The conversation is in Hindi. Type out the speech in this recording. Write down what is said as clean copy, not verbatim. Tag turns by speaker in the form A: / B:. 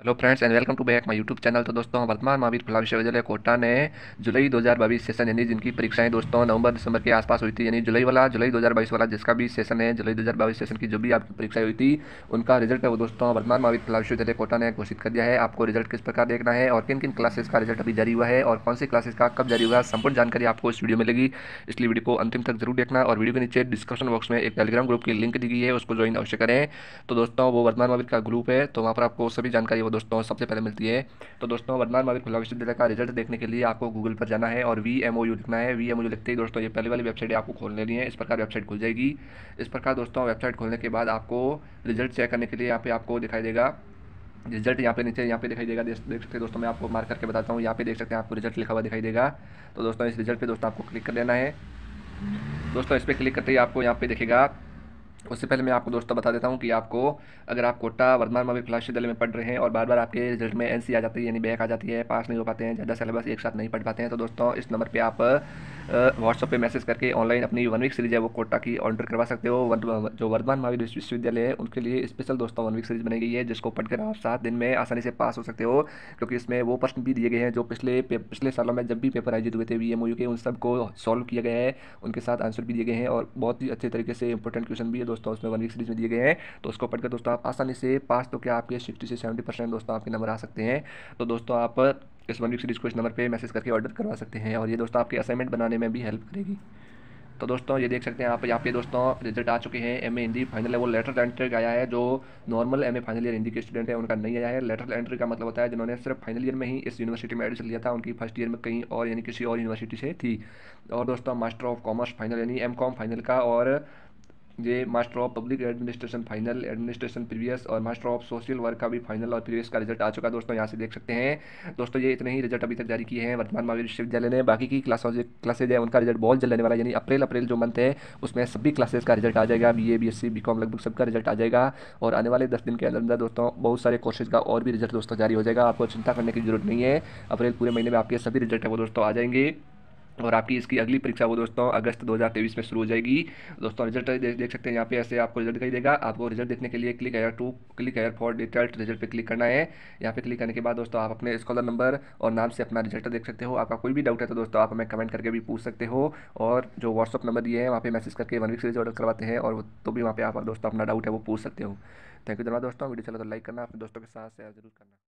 A: Hello friends and welcome to back my YouTube channel. तो दोस्तों वर्तमान महावीर खुला विश्वविद्यालय कोटा ने जुलाई 2022 सेशन यानी जिनकी परीक्षाएं दोस्तों नवंबर दिसंबर के आसपास हुई थी, यानी जुलाई 2022 वाला जिसका भी सेशन है, जुलाई 2022 सेशन की जो भी आपकी परीक्षाएं हुई थी उनका रिजल्ट है वो दोस्तों वर्तमान महावीर खुला विश्वविद्यालय कोटा ने घोषित कर दिया है। आपको रिजल्ट किस प्रकार देखना है और किन किन क्लासेस का रिजल्ट अभी जारी हुआ है और कौन सी क्लासेस का कब जारी हुआ, संपूर्ण जानकारी आपको इस वीडियो में मिलेगी। इसलिए वीडियो को अंतिम तक जरूर देखना और वीडियो के नीचे डिस्क्रिप्शन बॉक्स में एक टेलीग्राम ग्रुप की लिंक दी गई है, उसको ज्वाइन अवश्य करें। तो दोस्तों वो वर्तमान महावीर का ग्रुप है, तो वहाँ पर आपको सभी जानकारी वो दोस्तों सबसे पहले मिलती है। तो दोस्तों वर्तमान महावीर खुला विश्वविद्यालय का रिजल्ट देखने के लिए आपको गूगल पर जाना है और VMOU लिखना है। VMOU लिखते ही दोस्तों ये पहली वाली वेबसाइट आपको खोल लेनी है। इस प्रकार वेबसाइट खुल जाएगी। इस प्रकार दोस्तों वेबसाइट खोलने के बाद आपको रिजल्ट चेक करने के लिए यहाँ पे आपको दिखाई देगा रिजल्ट। यहाँ पे नीचे यहाँ पे दिखाई देगा, देख सकते हैं दोस्तों। मैं आपको मार्क करके बताता हूँ। यहाँ पे देख सकते हैं आपको रिजल्ट लिखा हुआ दिखाई देगा। तो दोस्तों इस रिजल्ट पे दोस्तों आपको क्लिक कर देना है। दोस्तों इस पर क्लिक करते ही आपको यहाँ पे दिखेगा। उससे पहले मैं आपको दोस्तों बता देता हूँ कि आपको अगर आप कोटा वर्तमान महावीर खुला विश्वविद्यालय में पढ़ रहे हैं और बार बार आपके रिजल्ट में NC आ जाती है, यानी बैक आ जाती है, पास नहीं हो पाते हैं, ज़्यादा सिलेबस एक साथ नहीं पढ़ पाते हैं, तो दोस्तों इस नंबर पे आप व्हाट्सअप पे मैसेज करके ऑनलाइन अपनी 1 वीक सीरीज है वो कोटा की ऑर्डर करवा सकते हो। जो वर्तमान महावीर विश्वविद्यालय है उनके लिए स्पेशल दोस्तों 1 वीक सीरीज बनाई गई है, जिसको पढ़कर आप 7 दिन में आसानी से पास हो सकते हो। क्योंकि इसमें वो प्रश्न भी दिए गए हैं जो पिछले सालों में जब भी पेपर आयोजित हुए थे VMOU के, उन सब को सॉल्व किया गया है। उनके साथ आंसर भी दिए गए हैं और बहुत ही अच्छे तरीके से इंपॉर्टेंट क्वेश्चन भी है दोस्तों उसमें 1 वीक सीरीज में दिए गए हैं। तो उसको पढ़कर दोस्तों आप आसानी से पास, तो क्या आपके 60 से 70% दोस्तों आपके नंबर आ सकते हैं। तो दोस्तों आप इस 1 वीक सीरीज को इस नंबर पे मैसेज करके ऑर्डर करवा सकते हैं और ये दोस्तों आपके असाइनमेंट बनाने में भी हेल्प करेगी। तो दोस्तों ये देख सकते हैं आप, यहाँ पे दोस्तों रिजल्ट आ चुके हैं। MA Hindi final level letter entry आया है। जो normal MA final year Hindi के स्टूडेंट हैं उनका नहीं आया है। लेटर एंट्री का मतलब होता है जिन्होंने सिर्फ फाइनल ईयर में ही इस यूनिवर्सिटी में एडमिशन लिया था, उनकी फर्स्ट ईयर में कहीं और यानी किसी और यूनिवर्सिटी से थी। और दोस्तों मास्टर ऑफ कॉमर्स फाइनल यानी MCOM फाइनल का, और ये master of public administration final administration previous और मास्टर ऑफ सोशल वर्क का भी फाइनल और प्रीवियस का रिजल्ट आ चुका है दोस्तों। यहाँ से देख सकते हैं दोस्तों, ये इतने ही रिजल्ट अभी तक जारी किए हैं वर्तमान महावीर विश्वविद्यालय ने। बाकी की क्लासेज है उनका रिजल्ट बहुत जल्द लेने वाला है, यानी अप्रैल जो मंथ है उसमें सभी क्लासेज का रिजल्ट आ जाएगा। BA BSc BCom लगभग सबका रिजल्ट आ जाएगा और आने वाले 10 दिन के अंदर दोस्तों बहुत सारे कोर्सेज का और भी रिजल्ट दोस्तों जारी हो जाएगा। आपको चिंता करने की जरूरत नहीं है। अप्रैल पूरे महीने में आपके सभी रिजल्ट है वो दोस्तों आ जाएंगे और आपकी इसकी अगली परीक्षा वो दोस्तों अगस्त 2023 में शुरू हो जाएगी। दोस्तों रिजल्ट देख सकते हैं यहाँ पे, ऐसे आपको रिजल्ट दिखाई देगा। आपको रिजल्ट देखने के लिए click here for detailed result पे क्लिक करना है। यहाँ पे क्लिक करने के बाद दोस्तों आप अपने स्कॉलर नंबर और नाम से अपना रिजल्ट देख सकते हो। आपका कोई भी डाउट है तो दोस्तों आप हमें कमेंट करके भी पूछ सकते हो, और जो व्हाट्सअप नंबर दिए हैं वहाँ पे मैसेज करके 1 वीक सीरीज ऑर्डर करवाते हैं, और तो भी वहाँ पे आप दोस्तों अपना डाउट है वो पूछ सकते हो। थैंक यू धन्यवाद दोस्तों। वीडियो चला तो लाइक करना, अपने दोस्तों के साथ शेयर जरूर करना।